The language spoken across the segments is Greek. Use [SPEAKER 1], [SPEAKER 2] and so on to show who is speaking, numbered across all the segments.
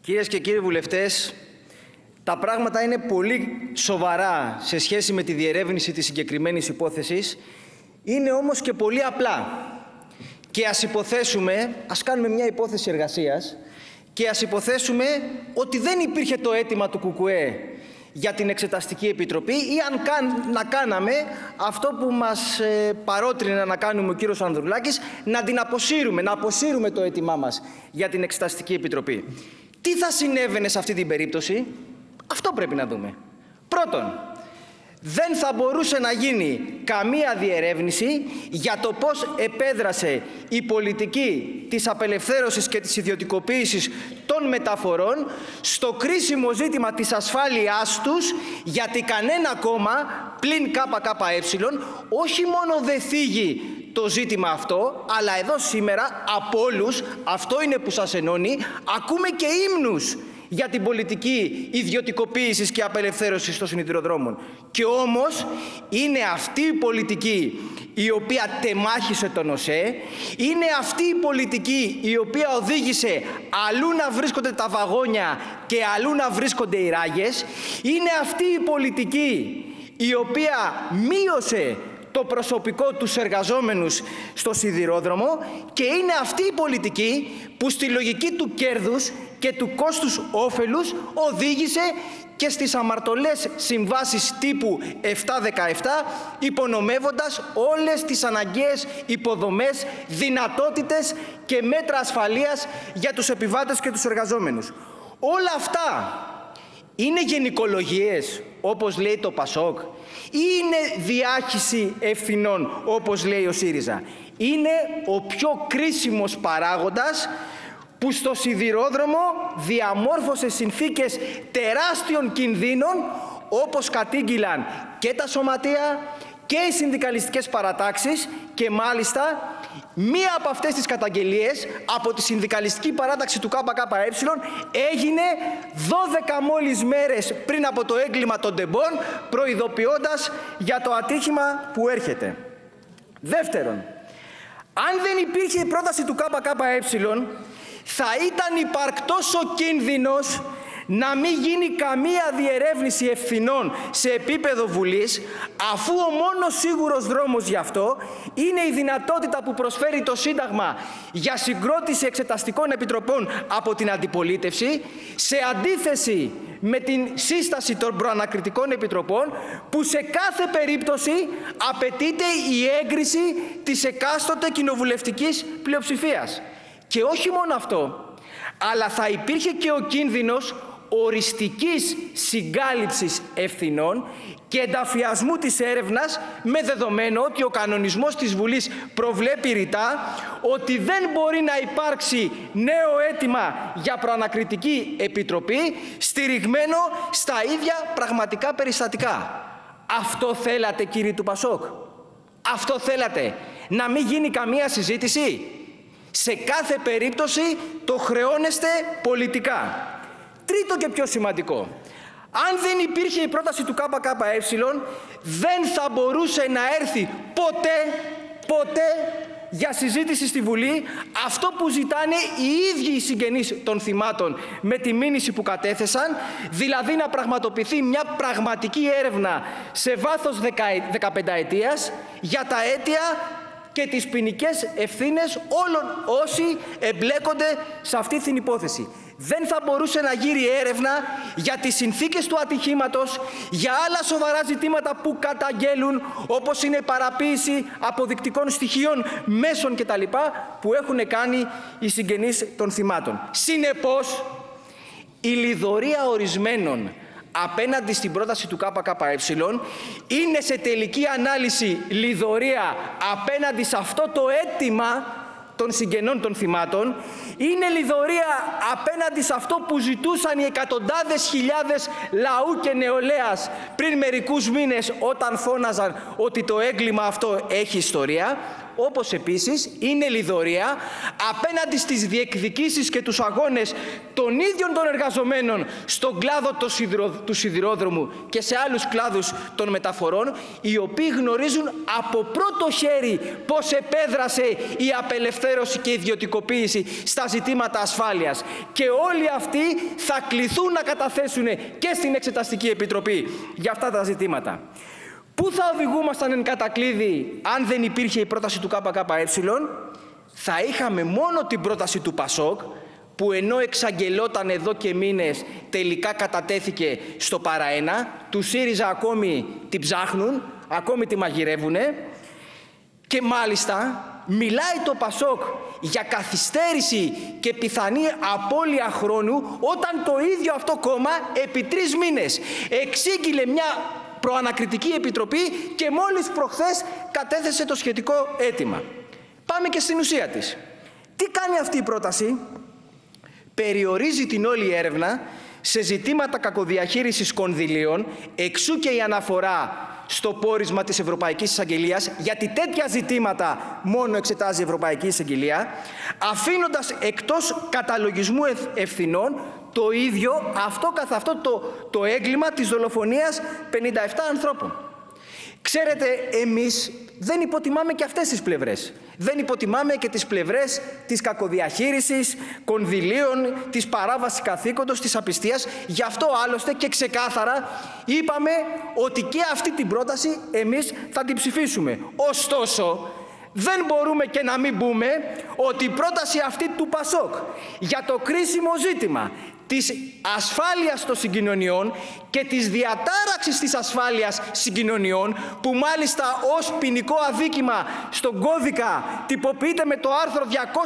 [SPEAKER 1] Κυρίες και κύριοι βουλευτές, τα πράγματα είναι πολύ σοβαρά σε σχέση με τη διερεύνηση της συγκεκριμένης υπόθεσης. Είναι όμως και πολύ απλά. Και ας υποθέσουμε, ας κάνουμε μια υπόθεση εργασίας, και ας υποθέσουμε ότι δεν υπήρχε το αίτημα του ΚΚΕ για την Εξεταστική Επιτροπή ή να κάναμε αυτό που μας παρότρινε να κάνουμε ο κύριος Ανδρουλάκης, να αποσύρουμε το αίτημά μας για την Εξεταστική Επιτροπή. Τι θα συνέβαινε σε αυτή την περίπτωση? Αυτό πρέπει να δούμε. Πρώτον, δεν θα μπορούσε να γίνει καμία διερεύνηση για το πώς επέδρασε η πολιτική της απελευθέρωσης και της ιδιωτικοποίησης των μεταφορών στο κρίσιμο ζήτημα της ασφάλειάς τους, γιατί κανένα κόμμα πλην ΚΚΕ όχι μόνο δεν θίγει το ζήτημα αυτό, αλλά εδώ σήμερα από όλους, αυτό είναι που σας ενώνει, ακούμε και ύμνους για την πολιτική ιδιωτικοποίησης και απελευθέρωσης των σιδηροδρόμων. Και όμως είναι αυτή η πολιτική η οποία τεμάχισε τον ΟΣΕ, είναι αυτή η πολιτική η οποία οδήγησε αλλού να βρίσκονται τα βαγόνια και αλλού να βρίσκονται οι ράγες, είναι αυτή η πολιτική η οποία μείωσε το προσωπικό τους εργαζόμενους στο σιδηρόδρομο και είναι αυτή η πολιτική που στη λογική του κέρδους και του κόστους όφελους οδήγησε και στις αμαρτωλές συμβάσεις τύπου 7-17, υπονομεύοντας όλες τις αναγκαίες υποδομές, δυνατότητες και μέτρα ασφαλείας για τους επιβάτες και τους εργαζόμενους. Όλα αυτά είναι γενικολογίες, όπως λέει το ΠΑΣΟΚ, ή είναι διάχυση ευθυνών, όπως λέει ο ΣΥΡΙΖΑ? Είναι ο πιο κρίσιμος παράγοντας που στο σιδηρόδρομο διαμόρφωσε συνθήκες τεράστιων κινδύνων, όπως κατήγγυλαν και τα σωματεία και οι συνδικαλιστικές παρατάξεις, και μάλιστα μία από αυτές τις καταγγελίες από τη συνδικαλιστική παράταξη του ΚΚΕ έγινε 12 μόλις μέρες πριν από το έγκλημα των τεμπών, προειδοποιώντας για το ατύχημα που έρχεται. Δεύτερον, αν δεν υπήρχε η πρόταση του ΚΚΕ, θα ήταν υπαρκτός ο κίνδυνος να μην γίνει καμία διερεύνηση ευθυνών σε επίπεδο Βουλής, αφού ο μόνος σίγουρος δρόμος γι' αυτό είναι η δυνατότητα που προσφέρει το Σύνταγμα για συγκρότηση εξεταστικών επιτροπών από την αντιπολίτευση, σε αντίθεση με την σύσταση των προανακριτικών επιτροπών, που σε κάθε περίπτωση απαιτείται η έγκριση της εκάστοτε κοινοβουλευτικής πλειοψηφίας. Και όχι μόνο αυτό, αλλά θα υπήρχε και ο κίνδυνος οριστικής συγκάλυψης ευθυνών και ενταφιασμού της έρευνας, με δεδομένο ότι ο κανονισμός της Βουλής προβλέπει ρητά ότι δεν μπορεί να υπάρξει νέο αίτημα για προανακριτική επιτροπή στηριγμένο στα ίδια πραγματικά περιστατικά. Αυτό θέλατε, κύριοι του ΠΑΣΟΚ? Αυτό θέλατε? Να μην γίνει καμία συζήτηση? Σε κάθε περίπτωση το χρεώνεστε πολιτικά. Τρίτο και πιο σημαντικό, αν δεν υπήρχε η πρόταση του ΚΚΕ, δεν θα μπορούσε να έρθει ποτέ για συζήτηση στη Βουλή αυτό που ζητάνε οι ίδιοι οι συγγενείς των θυμάτων με τη μήνυση που κατέθεσαν, δηλαδή να πραγματοποιηθεί μια πραγματική έρευνα σε βάθος 15ετίας για τα αίτια και τις ποινικές ευθύνες όλων όσοι εμπλέκονται σε αυτή την υπόθεση. Δεν θα μπορούσε να γίνει έρευνα για τις συνθήκες του ατυχήματος, για άλλα σοβαρά ζητήματα που καταγγέλουν, όπως είναι η παραποίηση αποδεικτικών στοιχείων, μέσων κτλ. Που έχουν κάνει οι συγγενείς των θυμάτων. Συνεπώς, η λιδωρία ορισμένων απέναντι στην πρόταση του ΚΚΕ είναι σε τελική ανάλυση λιδωρία απέναντι σε αυτό το αίτημα των συγγενών των θυμάτων, είναι λιδωρία απέναντι σε αυτό που ζητούσαν οι εκατοντάδες χιλιάδες λαού και νεολαίας πριν μερικούς μήνες, όταν φώναζαν ότι το έγκλημα αυτό έχει ιστορία, όπως επίσης είναι λιδωρία απέναντι στις διεκδικήσεις και τους αγώνες των ίδιων των εργαζομένων στον κλάδο του σιδηρόδρομου και σε άλλους κλάδους των μεταφορών, οι οποίοι γνωρίζουν από πρώτο χέρι πώς επέδρασε η απελευθέρωση και η ιδιωτικοποίηση στα ζητήματα ασφάλειας. Και όλοι αυτοί θα κληθούν να καταθέσουν και στην Εξεταστική Επιτροπή για αυτά τα ζητήματα. Πού θα οδηγούμασταν εν κατακλείδη αν δεν υπήρχε η πρόταση του ΚΚΕ? Θα είχαμε μόνο την πρόταση του ΠΑΣΟΚ, που ενώ εξαγγελόταν εδώ και μήνες τελικά κατατέθηκε στο παραένα. Του ΣΥΡΙΖΑ ακόμη την ψάχνουν, ακόμη τη μαγειρεύουνε, και μάλιστα μιλάει το ΠΑΣΟΚ για καθυστέρηση και πιθανή απώλεια χρόνου, όταν το ίδιο αυτό κόμμα επί 3 μήνες εξήγηλε μια προανακριτική επιτροπή και μόλις προχθές κατέθεσε το σχετικό αίτημα. Πάμε και στην ουσία της. Τι κάνει αυτή η πρόταση? Περιορίζει την όλη έρευνα σε ζητήματα κακοδιαχείρισης κονδυλίων, εξού και η αναφορά στο πόρισμα της Ευρωπαϊκής Εισαγγελίας, γιατί τέτοια ζητήματα μόνο εξετάζει η Ευρωπαϊκή Εισαγγελία, αφήνοντας εκτός καταλογισμού ευθυνών το ίδιο αυτό καθ' αυτό το έγκλημα της δολοφονίας 57 ανθρώπων. Ξέρετε, εμείς δεν υποτιμάμε και αυτές τις πλευρές. Δεν υποτιμάμε και τις πλευρές της κακοδιαχείρισης κονδυλίων, της παράβασης καθήκοντος, της απιστίας. Γι' αυτό άλλωστε και ξεκάθαρα είπαμε ότι και αυτή την πρόταση εμείς θα την ψηφίσουμε. Ωστόσο, δεν μπορούμε και να μην πούμε ότι η πρόταση αυτή του ΠΑΣΟΚ για το κρίσιμο ζήτημα της ασφάλειας των συγκοινωνιών και της διατάραξης της ασφάλειας συγκοινωνιών, που μάλιστα ως ποινικό αδίκημα στον κώδικα τυποποιείται με το άρθρο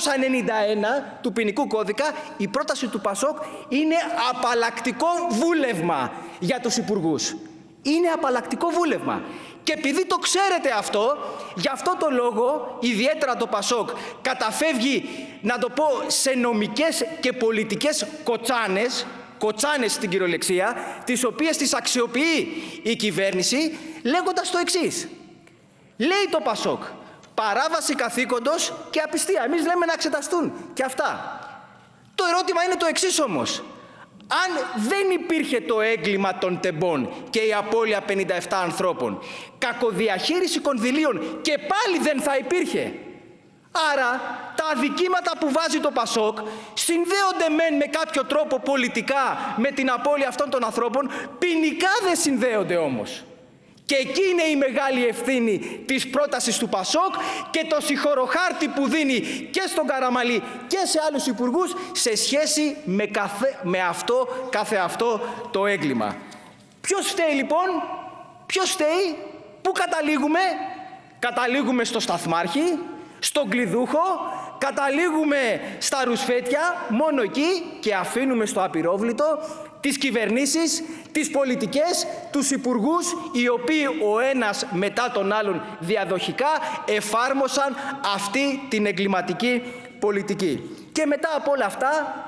[SPEAKER 1] 291 του ποινικού κώδικα, η πρόταση του ΠΑΣΟΚ είναι απαλλακτικό βούλευμα για τους υπουργούς. Είναι απαλλακτικό βούλευμα. Και επειδή το ξέρετε αυτό, γι' αυτό το λόγο ιδιαίτερα το ΠΑΣΟΚ καταφεύγει, να το πω, σε νομικές και πολιτικές κοτσάνες στην κυριολεξία, τις οποίες τις αξιοποιεί η κυβέρνηση, λέγοντας το εξής. Λέει το ΠΑΣΟΚ, παράβαση καθήκοντος και απιστία. Εμείς λέμε να εξεταστούν και αυτά. Το ερώτημα είναι το εξής όμως. Αν δεν υπήρχε το έγκλημα των τεμπών και η απώλεια 57 ανθρώπων, κακοδιαχείριση κονδυλίων και πάλι δεν θα υπήρχε. Άρα τα αδικήματα που βάζει το ΠΑΣΟΚ συνδέονται με κάποιο τρόπο πολιτικά με την απώλεια αυτών των ανθρώπων, ποινικά δεν συνδέονται όμως. Και εκεί είναι η μεγάλη ευθύνη της πρότασης του ΠΑΣΟΚ και το συγχωροχάρτη που δίνει και στον Καραμανλή και σε άλλους υπουργούς σε σχέση με αυτό καθεαυτό το έγκλημα. Ποιος φταίει λοιπόν? Ποιος φταίει? Πού καταλήγουμε? Καταλήγουμε στο σταθμάρχη, στον κλειδούχο, καταλήγουμε στα ρουσφέτια, μόνο εκεί, και αφήνουμε στο απειρόβλητο τις κυβερνήσεις, τις πολιτικές, τους υπουργούς, οι οποίοι ο ένας μετά τον άλλον διαδοχικά εφάρμοσαν αυτή την εγκληματική πολιτική. Και μετά από όλα αυτά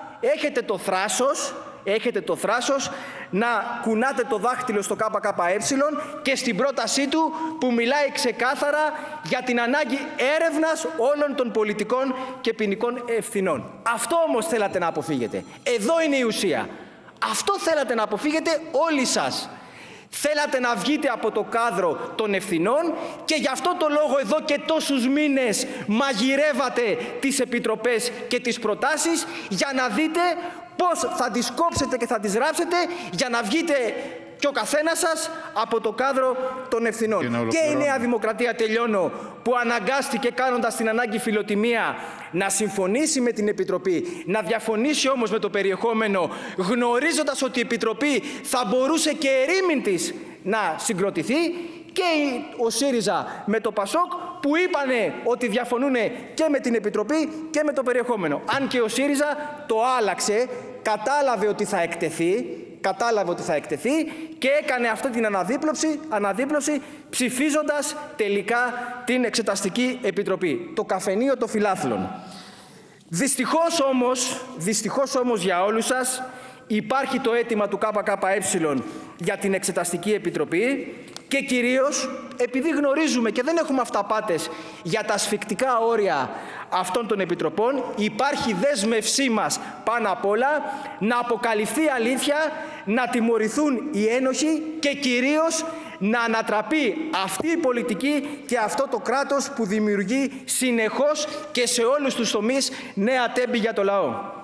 [SPEAKER 1] έχετε το θράσος να κουνάτε το δάχτυλο στο ΚΚΕ και στην πρότασή του που μιλάει ξεκάθαρα για την ανάγκη έρευνας όλων των πολιτικών και ποινικών ευθυνών. Αυτό όμως θέλατε να αποφύγετε. Εδώ είναι η ουσία. Αυτό θέλατε να αποφύγετε όλοι σας. Θέλατε να βγείτε από το κάδρο των ευθυνών και γι' αυτό το λόγο εδώ και τόσους μήνες μαγειρεύατε τις επιτροπές και τις προτάσεις για να δείτε πώς θα τις κόψετε και θα τις ράψετε για να βγείτε και ο καθένας σας από το κάδρο των ευθυνών. Και η Νέα Δημοκρατία, τελειώνω, που αναγκάστηκε κάνοντας την ανάγκη φιλοτιμία να συμφωνήσει με την Επιτροπή, να διαφωνήσει όμως με το περιεχόμενο, γνωρίζοντας ότι η Επιτροπή θα μπορούσε και ερήμην της να συγκροτηθεί, και ο ΣΥΡΙΖΑ με το ΠΑΣΟΚ που είπανε ότι διαφωνούν και με την Επιτροπή και με το περιεχόμενο. Αν και ο ΣΥΡΙΖΑ το άλλαξε, κατάλαβε ότι θα εκτεθεί και έκανε αυτή την αναδίπλωση ψηφίζοντας τελικά την Εξεταστική Επιτροπή. Το καφενείο των φιλάθλων. Δυστυχώς όμως για όλους σας, υπάρχει το αίτημα του ΚΚΕ για την Εξεταστική Επιτροπή και κυρίως επειδή γνωρίζουμε και δεν έχουμε αυταπάτες για τα ασφικτικά όρια αυτών των επιτροπών, υπάρχει δέσμευσή μας πάνω απ' όλα να αποκαλυφθεί αλήθεια, να τιμωρηθούν οι ένοχοι και κυρίως να ανατραπεί αυτή η πολιτική και αυτό το κράτος που δημιουργεί συνεχώς και σε όλους τους τομείς νέα τέμπη για το λαό.